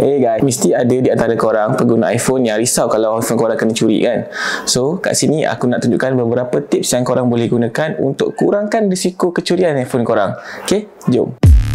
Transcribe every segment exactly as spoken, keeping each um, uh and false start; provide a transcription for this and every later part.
Hey guys, mesti ada di antara korang pengguna iPhone yang risau kalau iPhone korang kena curi kan. So kat sini aku nak tunjukkan beberapa tips yang korang boleh gunakan untuk kurangkan risiko kecurian iPhone korang. Okay, jom.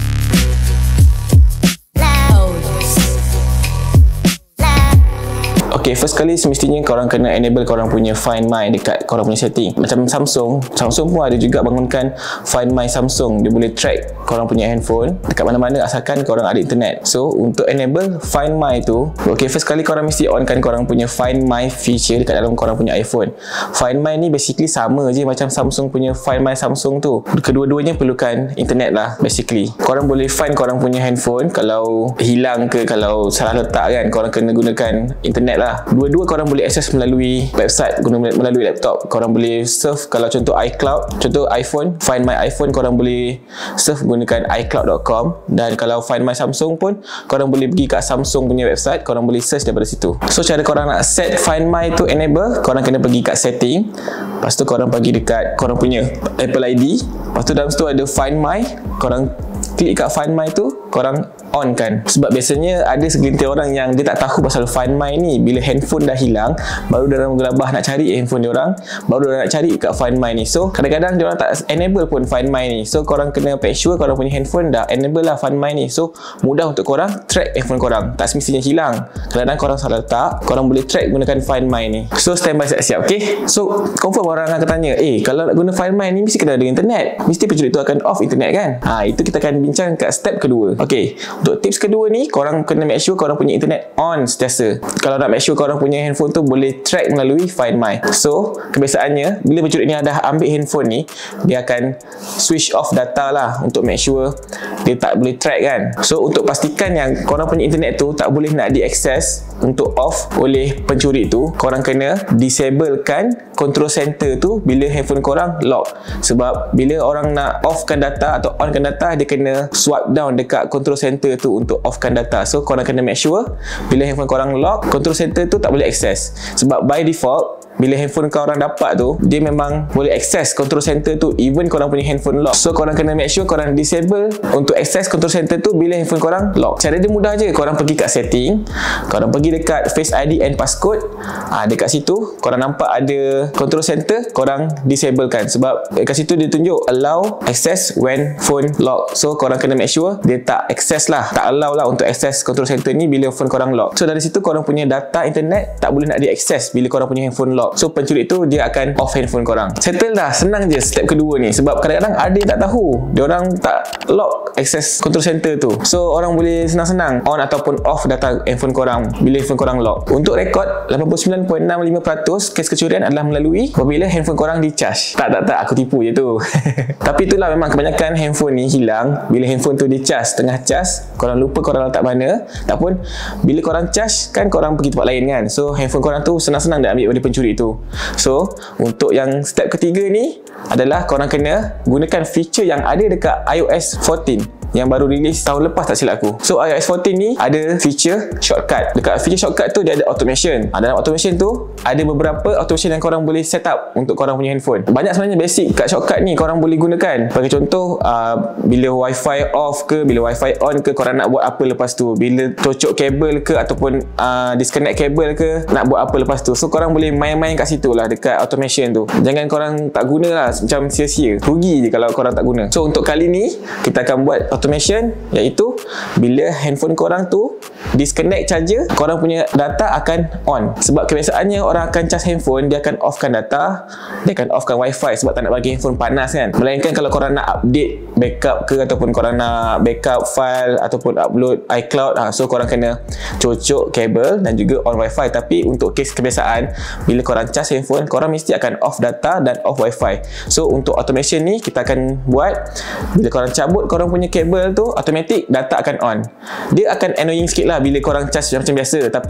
Okay, first kali semestinya korang kena enable korang punya Find My dekat korang punya setting. Macam Samsung, Samsung pun ada juga bangunkan Find My Samsung. Dia boleh track korang punya handphone dekat mana-mana asalkan korang ada internet. So, untuk enable Find My tu, okay, first kali korang mesti onkan korang punya Find My feature dekat dalam korang punya iPhone. Find My ni basically sama je macam Samsung punya Find My Samsung tu. Kedua-duanya perlukan internet lah basically. Korang boleh find korang punya handphone kalau hilang ke, kalau salah letak kan, korang kena gunakan internet lah. Dua-dua korang boleh akses melalui website, guna melalui laptop. Korang boleh surf, kalau contoh iCloud, contoh iPhone, Find My iPhone korang boleh surf gunakan i cloud dot com. Dan kalau Find My Samsung pun korang boleh pergi kat Samsung punya website, korang boleh search daripada situ. So cara korang nak set Find My tu enable, korang kena pergi kat setting. Lepas tu korang pergi dekat korang punya Apple I D. Lepas tu dalam situ ada Find My. Korang klik kat Find My tu, korang on kan. Sebab biasanya ada segelintir orang yang dia tak tahu pasal Find My ni. Bila handphone dah hilang, baru dia orang gelabah nak cari handphone dia orang, baru dia orang nak cari kat Find My ni. So kadang-kadang dia orang tak enable pun Find My ni. So korang kena make sure korang punya handphone dah enable lah Find My ni. So mudah untuk korang track handphone korang, tak semestinya hilang. Kadang-kadang korang salah letak, korang boleh track gunakan Find My ni. So stand by siap-siap, okay? So confirm orang akan tanya, eh kalau nak guna Find My ni mesti kena ada internet, mesti pencuri tu akan off internet kan? Ha, itu kita akan bincang kat step kedua. Okay, untuk tips kedua ni, korang kena make sure korang punya internet on sentiasa. Kalau nak make sure korang punya handphone tu boleh track melalui Find My. So kebiasaannya bila pencuri ni dah ambil handphone ni, dia akan switch off data lah untuk make sure dia tak boleh track kan. So untuk pastikan yang korang punya internet tu tak boleh nak diakses untuk off oleh pencuri tu, korang kena disablekan control center tu bila handphone korang lock. Sebab bila orang nak offkan data atau onkan data, dia kena swipe down dekat control center tu untuk offkan data. So korang kena make sure bila handphone korang lock, control center tu tak boleh access. Sebab by default bila handphone korang dapat tu, dia memang boleh access control center tu even korang punya handphone lock. So korang kena make sure korang disable untuk access control center tu bila handphone korang lock. Cara dia mudah je. Korang pergi kat setting, korang pergi dekat Face I D and passcode. ha, Dekat situ korang nampak ada control center, korang disablekan. Sebab dekat situ dia tunjuk allow access when phone lock. So korang kena make sure dia tak access lah, tak allow lah untuk access control center ni bila phone korang lock. So dari situ korang punya data internet tak boleh nak diakses bila korang punya handphone lock. So pencuri tu dia akan off handphone korang. Settle dah, senang je step kedua ni. Sebab kadang-kadang ada yang tak tahu, dia orang tak lock access control center tu. So orang boleh senang-senang on ataupun off data handphone korang bila handphone korang lock. Untuk rekod, lapan puluh sembilan perpuluhan enam lima peratus kes kecurian adalah melalui apabila handphone korang di charge. Tak tak tak aku tipu je tu. Tapi itulah memang kebanyakan handphone ni hilang bila handphone tu di charge, tengah charge, korang lupa korang letak mana. Tak pun bila korang charge kan korang pergi tempat lain kan. So handphone korang tu senang-senang dah ambil oleh pencuri tu. So untuk yang step ketiga ni adalah korang kena gunakan feature yang ada dekat i O S fourteen yang baru rilis tahun lepas tak silap aku. So i O S fourteen ni ada feature shortcut. Dekat feature shortcut tu dia ada automation. ha, Dalam automation tu ada beberapa automation yang korang boleh set up untuk korang punya handphone. Banyak sebenarnya basic kat shortcut ni korang boleh gunakan. Bagi contoh, uh, bila wifi off ke, bila wifi on ke, korang nak buat apa lepas tu. Bila cocok kabel ke ataupun uh, disconnect kabel ke, nak buat apa lepas tu. So korang boleh main-main kat situ lah dekat automation tu. Jangan korang tak guna lah, macam sia-sia, rugi je kalau korang tak guna. So untuk kali ni kita akan buat automation, iaitu bila handphone korang tu disconnect charger, korang punya data akan on. Sebab kebiasaannya orang akan charge handphone, dia akan offkan data, dia akan offkan wifi sebab tak nak bagi handphone panas kan. Melainkan kalau korang nak update backup ke, ataupun korang nak backup file ataupun upload iCloud, ha, so korang kena cocok kabel dan juga on wifi. Tapi untuk kes kebiasaan, bila korang charge handphone, korang mesti akan off data dan off wifi. So untuk automation ni kita akan buat, bila korang cabut korang punya kabel tu, automatic data akan on. Dia akan annoying sikit lah bila korang charge macam biasa, tapi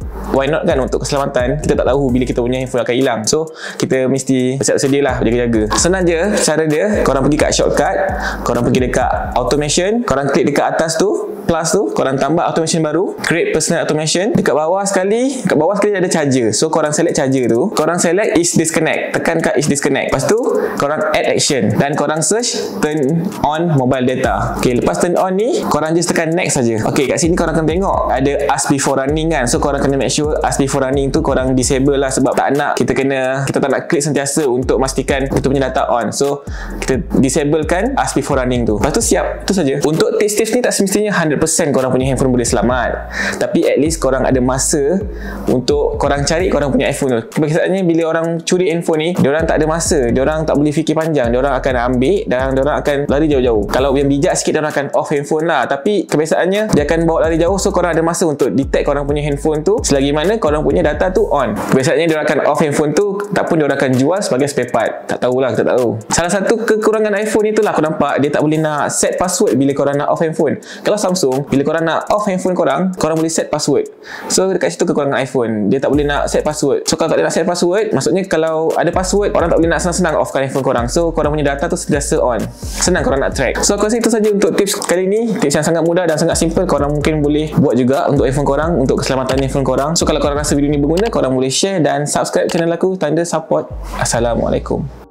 why not kan, untuk keselamatan. Kita tak tahu bila kita punya handphone akan hilang, so kita mesti bersedia lah, berjaga-jaga. Senang je cara dia. Korang pergi kat shortcut, korang pergi dekat automation, korang klik dekat atas tu plus tu, korang tambah automation baru, create personal automation. Dekat bawah sekali, dekat bawah sekali ada charger. So korang select charger tu, korang select is disconnect, tekan kat is disconnect. Lepas tu korang add action dan korang search turn on mobile data. Okay, lepas turn on ni korang just tekan next saja. Okay, kat sini korang akan tengok ada ask before running kan. So korang kena make sure ask before running tu korang disable lah, sebab tak nak kita kena, kita tak nak klik sentiasa untuk pastikan kita punya data on. So kita disable kan ask before running tu. Lepas tu siap, tu saja. Untuk tips-tips ni tak semestinya one hundred percent korang punya handphone boleh selamat, tapi at least korang ada masa untuk korang cari korang punya iPhone tu. Kebiasaannya bila orang curi handphone ni, diorang tak ada masa, diorang tak boleh fikir panjang, diorang akan ambil dan diorang akan lari jauh-jauh. Kalau yang bijak sikit, diorang akan off handphone lah, tapi kebiasaannya dia akan bawa lari jauh. So korang ada masa untuk detect korang punya handphone tu selagi mana korang punya data tu on. Kebiasaannya diorang akan off handphone tu, tak pun diorang akan jual sebagai spare part. Tak tahulah, kita tak tahu. Salah satu kekurangan iPhone itulah, kau nampak dia tak boleh nak set password bila korang nak off handphone. Kalau Samsung, bila korang nak off handphone korang, korang boleh set password. So dekat situ kekurangan iPhone, dia tak boleh nak set password. So kalau tak boleh nak set password, maksudnya kalau ada password, orang tak boleh nak senang-senang offkan handphone korang. So korang punya data tu sentiasa on, senang korang nak track. So aku rasa itu saja untuk tips kali ni. Tips yang sangat mudah dan sangat simple, korang mungkin boleh buat juga untuk iPhone korang, untuk keselamatan handphone korang. So kalau korang rasa video ni berguna, korang boleh share dan subscribe channel aku, tanda support. Assalamualaikum.